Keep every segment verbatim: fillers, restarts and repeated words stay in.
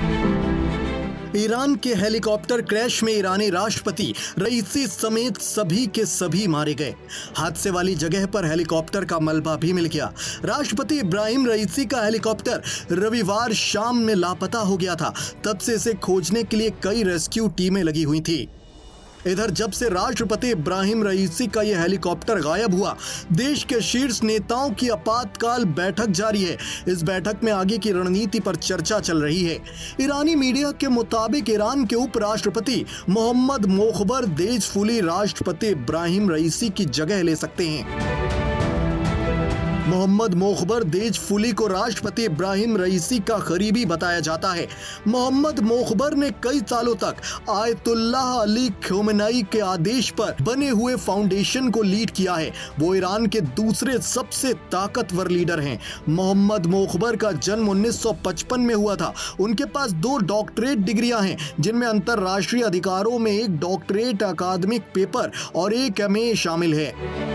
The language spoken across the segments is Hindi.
ईरान के हेलीकॉप्टर क्रैश में ईरानी राष्ट्रपति रईसी समेत सभी के सभी मारे गए। हादसे वाली जगह पर हेलीकॉप्टर का मलबा भी मिल गया। राष्ट्रपति इब्राहिम रईसी का हेलीकॉप्टर रविवार शाम में लापता हो गया था। तब से इसे खोजने के लिए कई रेस्क्यू टीमें लगी हुई थी। इधर जब से राष्ट्रपति इब्राहिम रईसी का यह हेलीकॉप्टर गायब हुआ, देश के शीर्ष नेताओं की आपातकाल बैठक जारी है। इस बैठक में आगे की रणनीति पर चर्चा चल रही है। ईरानी मीडिया के मुताबिक ईरान के उपराष्ट्रपति मोहम्मद मोखबर देजफुली राष्ट्रपति इब्राहिम रईसी की जगह ले सकते हैं। मोहम्मद मोखबर देजफुली को राष्ट्रपति इब्राहिम रईसी का करीबी बताया जाता है। मोहम्मद मोखबर ने कई सालों तक आयतुल्लाह अली ख़ोमेनी के आदेश पर बने हुए फाउंडेशन को लीड किया है। वो ईरान के दूसरे सबसे ताकतवर लीडर हैं। मोहम्मद मोखबर का जन्म उन्नीस सौ पचपन में हुआ था। उनके पास दो डॉक्टरेट डिग्रियां हैं, जिनमें अंतर्राष्ट्रीय अधिकारों में एक डॉक्टरेट अकादमिक पेपर और एक एम ए शामिल है।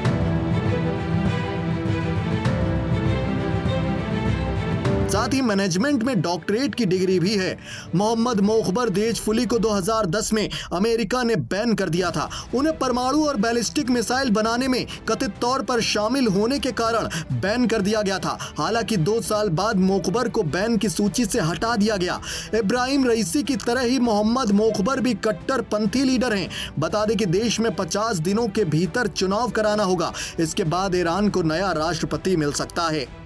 साथ ही मैनेजमेंट में डॉक्टरेट की डिग्री भी है। मोहम्मद मोखबर देजफुली को दो हज़ार दस में अमेरिका ने बैन कर दिया था। उन्हें परमाणु और बैलिस्टिक मिसाइल बनाने में कथित तौर पर शामिल होने के कारण बैन कर दिया गया था। हालांकि दो साल बाद मोखबर को बैन की सूची से हटा दिया गया। इब्राहिम रईसी की तरह ही मोहम्मद मोखबर भी कट्टरपंथी लीडर हैं। बता दें कि देश में पचास दिनों के भीतर चुनाव कराना होगा। इसके बाद ईरान को नया राष्ट्रपति मिल सकता है।